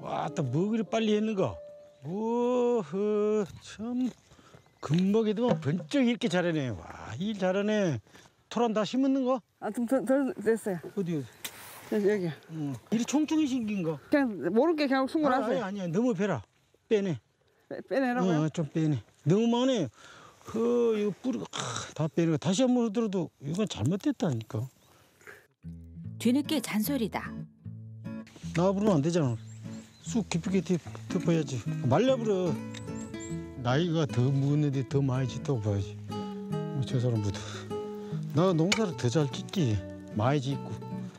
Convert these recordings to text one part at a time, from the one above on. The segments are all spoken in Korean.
와, 또 뭐 그리 빨리 했는가? 오허, 참 금방에도 번쩍 이렇게 잘하네. 와, 일 잘하네. 토란 다 심었는가? 아, 좀 덜 됐어요. 어디? 여기. 이리 총총이 생긴 거. 그냥 모르게 그냥 숨어놨어요. 아니야, 너무 배라. 빼내. 빼내라고요? 좀 빼내. 너무 많네. 이거 뿌리가 다 빼내. 다시 한번 들어도 이건 잘못됐다니까. 뒤늦게 잔소리다. 나부르면 안 되잖아. 쑥 깊게 덮어야지. 말려버려. 나이가 더 먹었는데 더 많이 짓다고 봐야지. 저 사람보다. 나 농사를 더 잘 짓지. 많이 짓고.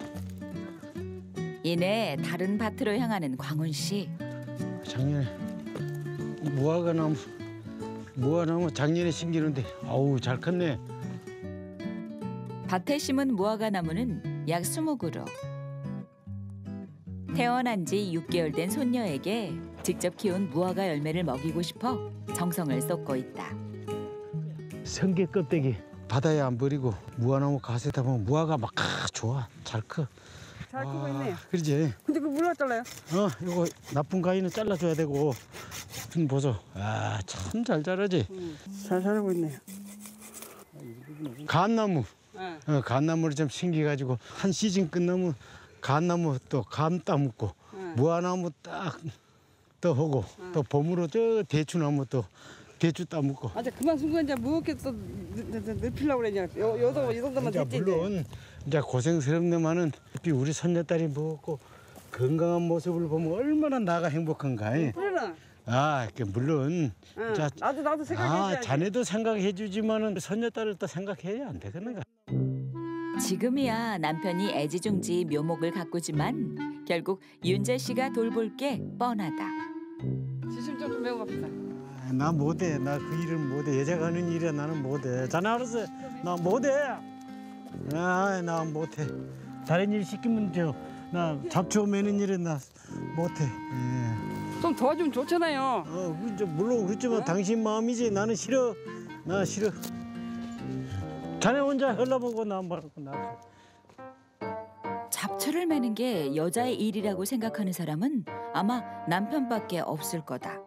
이내 다른 밭으로 향하는 광훈 씨. 작년에 무화과나무 작년에 심기는데 아우 잘 컸네. 밭에 심은 무화과 나무는 약 20그루. 태어난 지 6개월 된 손녀에게 직접 키운 무화과 열매를 먹이고 싶어 정성을 쏟고 있다. 성게 껍데기 바다에 안 버리고 무화나무 가세다 보면 무화과 막 좋아. 잘 커. 잘 크고 있네요. 그러지. 근데 그 물러 잘라요? 이거 나쁜 가위는 잘라줘야 되고. 좀 보소. 참 잘 자라지. 잘 자라고 있네요. 감나무. 네. 감나무를 좀 심겨가지고 한 시즌 끝나면 감나무 또 감 따먹고 무화나무 딱 또 하고 또 봄으로 저 대추나무 또 대추 따먹고. 아, 그만 순간 이제 무겁게 또 늙히려고 그러냐. 이 정도만 이제 됐지. 물론 이제 고생스럽네만은 우리 손녀딸이 먹고 건강한 모습을 보면 얼마나 나가 행복한가. 그러나. 물론. 자, 나도 생각해야지. 자네도 생각해주지만은 손녀딸을 또 생각해야 안 되겠는가. 지금이야 남편이 애지중지 묘목을 가꾸지만 결국 윤재 씨가 돌볼 게 뻔하다. 지심 좀 배워갑시다. 나 못해. 나 그 일은 못해. 여자가 하는 일이야. 나는 못해. 자네 알았어. 나 못해. 나 못해. 다른 일 시키면 나 잡초 매는 일은 나 못해. 좀 도와주면 좋잖아요. 물론 그렇지만 당신 마음이지. 나는 싫어. 나 싫어. 자네 혼자 흘러보고 나 말고 나. 잡초를 매는 게 여자의 일이라고 생각하는 사람은 아마 남편밖에 없을 거다.